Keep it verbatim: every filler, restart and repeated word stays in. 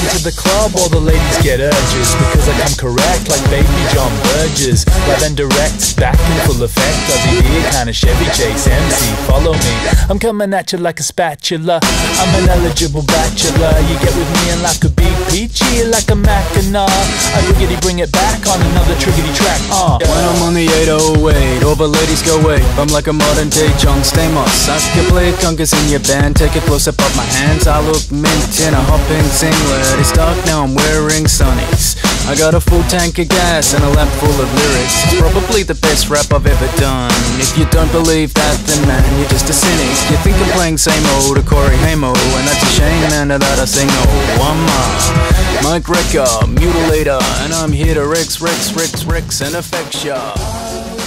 to the club, all the ladies get urges, because I come correct like baby John Burgess. Live and direct, back in full effect, Aussie beer kinda Chevy Chase M C, follow me. I'm coming at you like a spatula, I'm an eligible bachelor. You get with me and life could be peachy like a mackinac. I riggedy bring it back on another triggedy track. Uh. When I'm on the eight oh eight, all the ladies go wait. I'm like a modern day John Stamos. I can play congas in your band, take a close up of my hands. I look mint in a hopping singlet. It's dark now, I'm wearing sunnies. I got a full tank of gas and a lap full of lyrics. It's probably the best rap I've ever done. If you don't believe that, then man, you're just a cynic. You think I'm playing same old to Corey Hamo, and that's a shame, man, that I say no. I'm uh, Mike Wrecker, Mutilator, and I'm here to Rex, Rex, Rex, Rex, and affect ya.